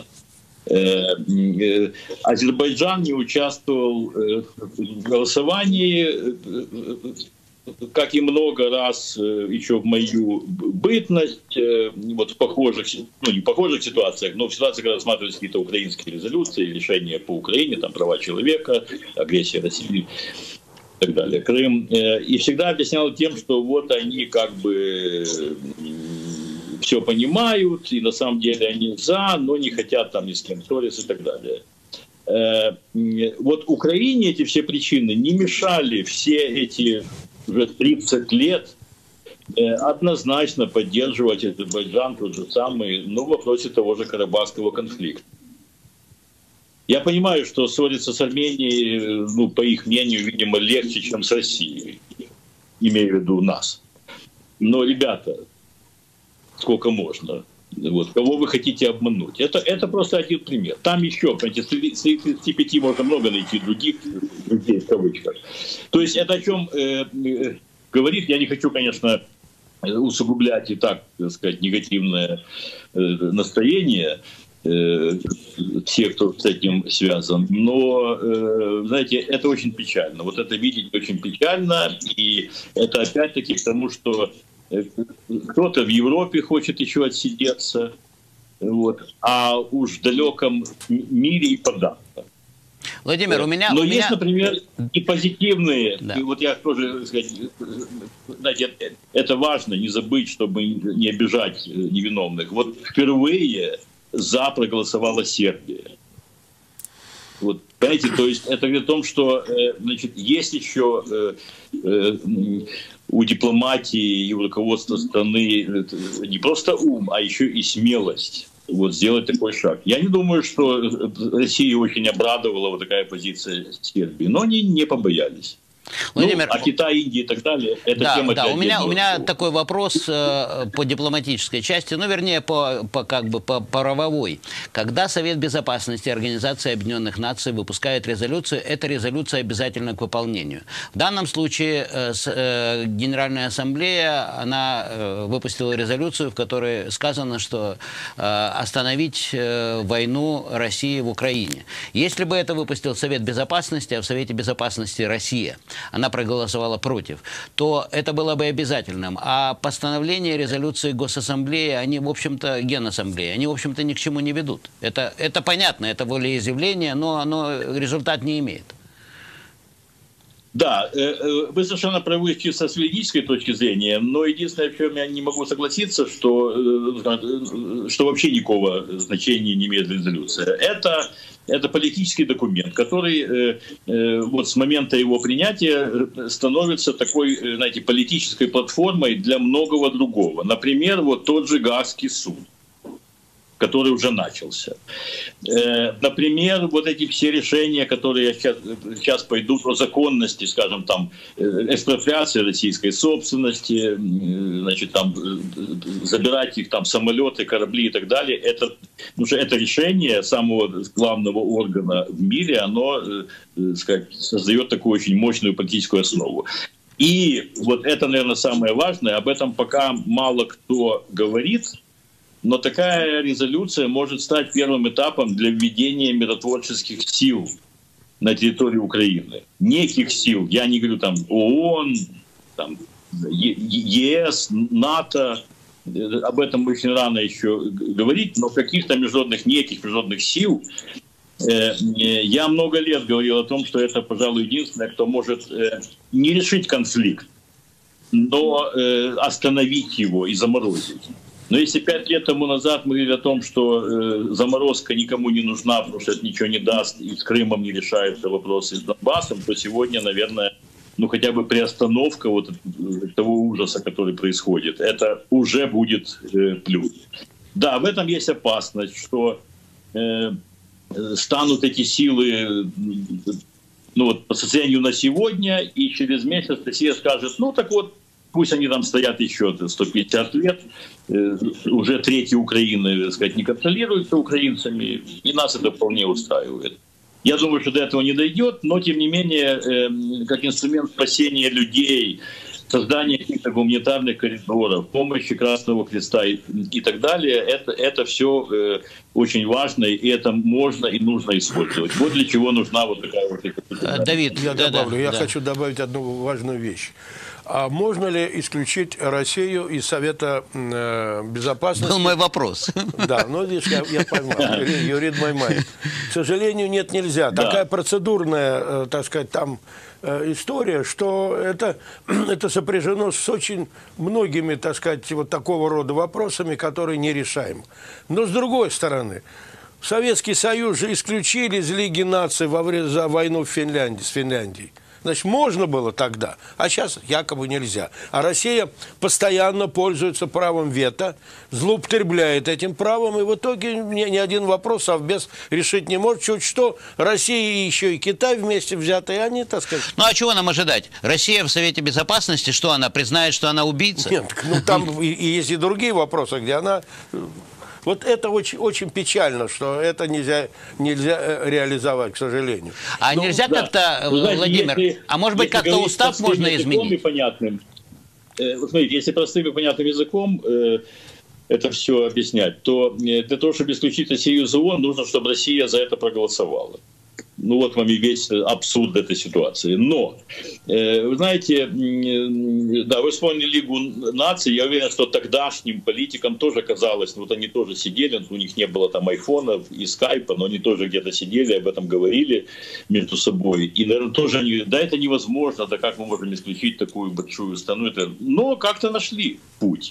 Азербайджан не участвовал в голосовании, как и много раз еще в мою бытность, вот в похожих, ну не в похожих ситуациях, но в ситуациях, когда рассматриваются какие-то украинские резолюции, решения по Украине, там права человека, агрессия России и так далее, Крым. И всегда объяснял тем, что вот они как бы все понимают, и на самом деле они за, но не хотят там ни с кем ссориться и так далее. Вот Украине эти все причины не мешали все эти уже 30 лет однозначно поддерживать Азербайджан тот же самый, ну, в вопросе того же Карабахского конфликта. Я понимаю, что ссориться с Арменией, ну, по их мнению, видимо, легче, чем с Россией, имею в виду нас. Но, ребята, сколько можно? Вот, кого вы хотите обмануть? Это просто один пример. Там еще, понимаете, среди 35 можно много найти других людей, в кавычках. То есть это о чем говорит, я не хочу, конечно, усугублять и так сказать, негативное настроение всех, кто с этим связан. Но, знаете, это очень печально. Вот это видеть очень печально. И это опять-таки к тому, что кто-то в Европе хочет еще отсидеться, вот, а уж в далеком мире и подавно. Владимир, у меня... Но есть, например, и позитивные. Да. И вот я тоже, сказать, знаете, это важно, не забыть, чтобы не обижать невиновных. Вот впервые за проголосовала Сербия. Вот, понимаете, то есть это говорит о том, что, значит, есть еще у дипломатии и у руководства страны не просто ум, а еще и смелость вот сделать такой шаг. Я не думаю, что Россию очень обрадовала вот такая позиция Сербии, но они не побоялись. Владимир, а Китай, Индия и так далее, это тема для у меня такой вопрос по дипломатической части, ну, вернее, по правовой. Когда Совет Безопасности Организации Объединенных Наций выпускает резолюцию, эта резолюция обязательна к выполнению. В данном случае Генеральная Ассамблея, она выпустила резолюцию, в которой сказано, что остановить войну России в Украине. Если бы это выпустил Совет Безопасности, а в Совете Безопасности Россия, она проголосовала против, то это было бы обязательным. А постановления резолюции Госассамблеи, они, в общем-то, Генассамблеи, они, в общем-то, ни к чему не ведут. Это понятно, это волеизъявление, но оно результат не имеет. Да, вы совершенно правы чисто с юридической точки зрения, но единственное, в чем я не могу согласиться, что вообще никакого значения не имеет резолюция. Это политический документ, который вот с момента его принятия становится такой, знаете, политической платформой для многого другого. Например, вот тот же Гаагский суд, который уже начался. Например, вот эти все решения, которые сейчас пойдут о законности, скажем, там, экспроприации российской собственности, значит, там, забирать их там самолеты, корабли и так далее, это решение самого главного органа в мире, оно, сказать, создает такую очень мощную политическую основу. И вот это, наверное, самое важное, об этом пока мало кто говорит, но такая резолюция может стать первым этапом для введения миротворческих сил на территории Украины. Неких сил, я не говорю там ООН, там, ЕС, НАТО, об этом очень рано еще говорить, но каких-то неких международных сил. Я много лет говорил о том, что это, пожалуй, единственное, кто может не решить конфликт, но остановить его и заморозить. Но если 5 лет тому назад мы говорили о том, что заморозка никому не нужна, потому что это ничего не даст, и с Крымом не решаются вопросы с Донбассом, то сегодня, наверное, ну хотя бы приостановка вот того ужаса, который происходит, это уже будет плюс. Да, в этом есть опасность, что станут эти силы, ну вот по состоянию на сегодня, и через месяц Россия скажет, ну так вот, пусть они там стоят еще 150 лет, уже треть Украины, так сказать, не контролируется украинцами, и нас это вполне устраивает. Я думаю, что до этого не дойдет, но, тем не менее, как инструмент спасения людей, создания каких-то гуманитарных коридоров, помощи Красного Креста и так далее, это все очень важно, и это можно и нужно использовать. Вот для чего нужна вот такая вот... Давид, я хочу добавить одну важную вещь. А можно ли исключить Россию из Совета Безопасности? Был мой вопрос. Да, ну здесь я поймал, you read my mind. К сожалению, нет, нельзя. Да. Такая процедурная, так сказать, там история, что это сопряжено с очень многими, так сказать, вот такого рода вопросами, которые нерешаемы. Но с другой стороны, Советский Союз же исключили из Лиги наций за войну с Финляндией. Значит, можно было тогда, а сейчас якобы нельзя. А Россия постоянно пользуется правом вето, злоупотребляет этим правом, и в итоге ни один вопрос Совбез решить не может. Чуть что, Россия и еще и Китай вместе взятые, они, так сказать... Ну, а чего нам ожидать? Россия в Совете Безопасности, что она признает, что она убийца? Нет, ну там и есть и другие вопросы, где она... Вот это очень, очень печально, что это нельзя реализовать, к сожалению. А но, нельзя как-то, Владимир, а может быть как-то устав можно изменить? Понятным, вот смотрите, если простым и понятным языком это все объяснять, то для того, чтобы исключить Россию из ООН, нужно, чтобы Россия за это проголосовала. Ну вот вам и весь абсурд этой ситуации. Но, вы знаете, да, вы вспомнили Лигу наций, я уверен, что тогдашним политикам тоже казалось, вот они тоже сидели, у них не было там айфонов и скайпа, но они тоже где-то сидели, об этом говорили между собой. И, наверное, тоже они, да, это невозможно, да как мы можем исключить такую большую страну, но как-то нашли путь.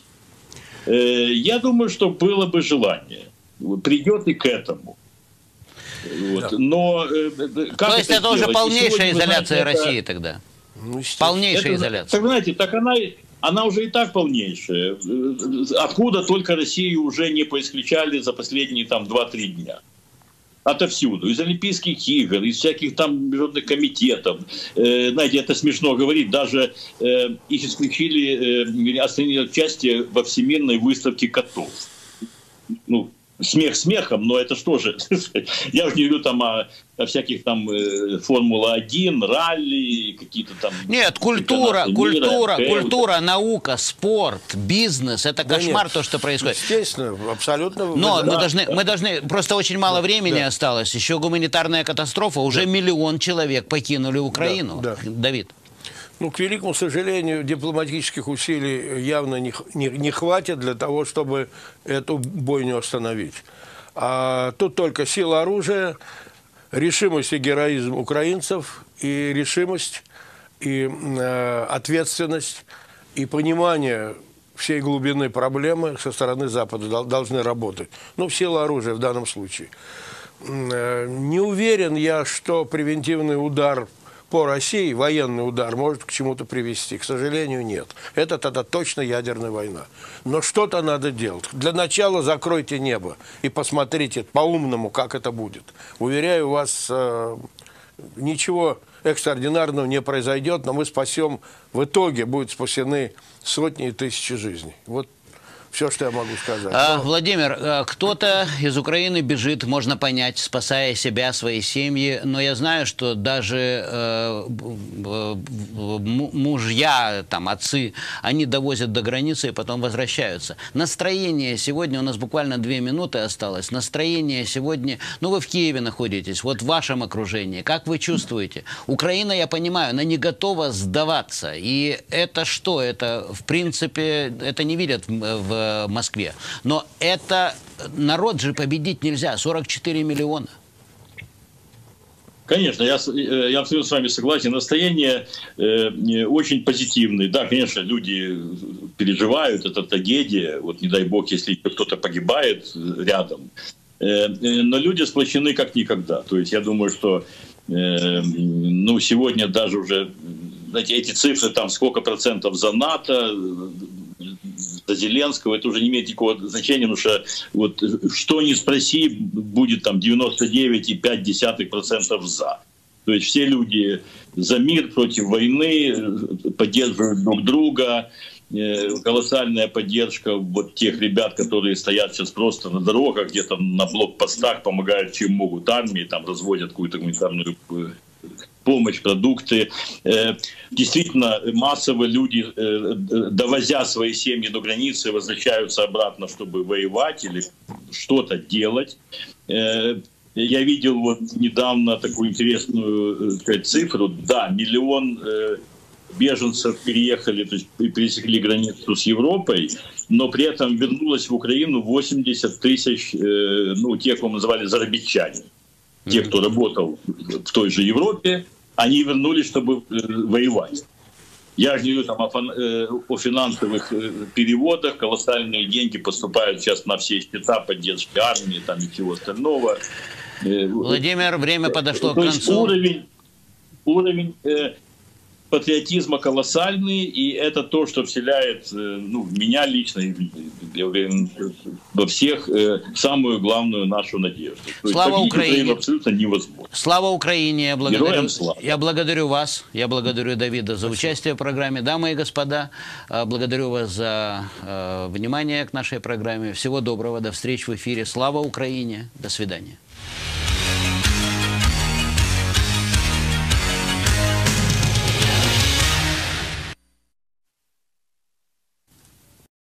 Я думаю, что было бы желание. Придет и к этому. Вот. Да. Но, как то есть это уже полнейшая изоляция России тогда? Ну, полнейшая изоляция. Так, знаете, так она уже и так полнейшая. Откуда только Россию уже не поисключали за последние там 2-3 дня. Отовсюду. Из Олимпийских игр, из всяких там международных комитетов. Знаете, это смешно говорить. Даже их исключили, остановили участие во всемирной выставке котов. Ну, смех смехом, но это что же? Я уже не говорю там о всяких там Формула-1, ралли, какие-то там... Нет, культура, наука, спорт, бизнес, это кошмар, то, что происходит. Естественно, абсолютно. Но мы должны, просто очень мало времени осталось, еще гуманитарная катастрофа, уже 1 миллион человек покинули Украину. Давид. Ну, к великому сожалению, дипломатических усилий явно не хватит для того, чтобы эту бойню остановить. А тут только сила оружия, решимость и героизм украинцев, и решимость, и ответственность, и понимание всей глубины проблемы со стороны Запада должны работать. Ну, сила оружия в данном случае. Не уверен я, что превентивный удар по России, военный удар, может к чему-то привести. К сожалению, нет. Это тогда точно ядерная война. Но что-то надо делать. Для начала закройте небо и посмотрите по-умному, как это будет. Уверяю вас, ничего экстраординарного не произойдет, но мы спасем, в итоге будут спасены сотни и тысячи жизней. Вот все, что я могу сказать. Владимир, кто-то из Украины бежит, можно понять, спасая себя, свои семьи, но я знаю, что даже мужья, там, отцы, они довозят до границы и потом возвращаются. Настроение сегодня, у нас буквально 2 минуты осталось, настроение сегодня, ну вы в Киеве находитесь, вот в вашем окружении, как вы чувствуете? Украина, я понимаю, она не готова сдаваться, и это что? Это, в принципе, это не видят в Москве. Но это народ же победить нельзя. 44 миллиона. Конечно, я абсолютно с вами согласен. Настроение очень позитивное. Да, конечно, люди переживают, это трагедия. Вот не дай бог, если кто-то погибает рядом. Но люди сплочены как никогда. То есть я думаю, что ну, сегодня даже уже, знаете, эти цифры, там сколько процентов за НАТО, за Зеленского, это уже не имеет никакого значения, потому что вот, что ни спроси, будет там 99,5% за. То есть все люди за мир, против войны, поддерживают друг друга. Колоссальная поддержка вот тех ребят, которые стоят сейчас просто на дорогах, где-то на блокпостах, помогают чем могут армии, там разводят какую-то гуманитарную помощь, продукты. Действительно, массово люди, довозя свои семьи до границы, возвращаются обратно, чтобы воевать или что-то делать. Я видел вот недавно такую интересную цифру. Да, 1 миллион беженцев переехали, то есть пересекли границу с Европой, но при этом вернулось в Украину 80 тысяч, ну, тех, кого называли зарабичане. Те, кто работал в той же Европе, они вернулись, чтобы воевать. Я же не говорю там о финансовых переводах, колоссальные деньги поступают сейчас на все счета поддержки армии там, и всего остального. Владимир, время подошло к концу. Уровень патриотизма колоссальный, и это то, что вселяет, ну, в меня лично, я уверен, во всех самую главную нашу надежду. Слава Украине! Абсолютно невозможно. Слава Украине! Я благодарю вас, я благодарю Давида за участие в программе. Дамы и господа, благодарю вас за внимание к нашей программе. Всего доброго, до встречи в эфире. Слава Украине! До свидания.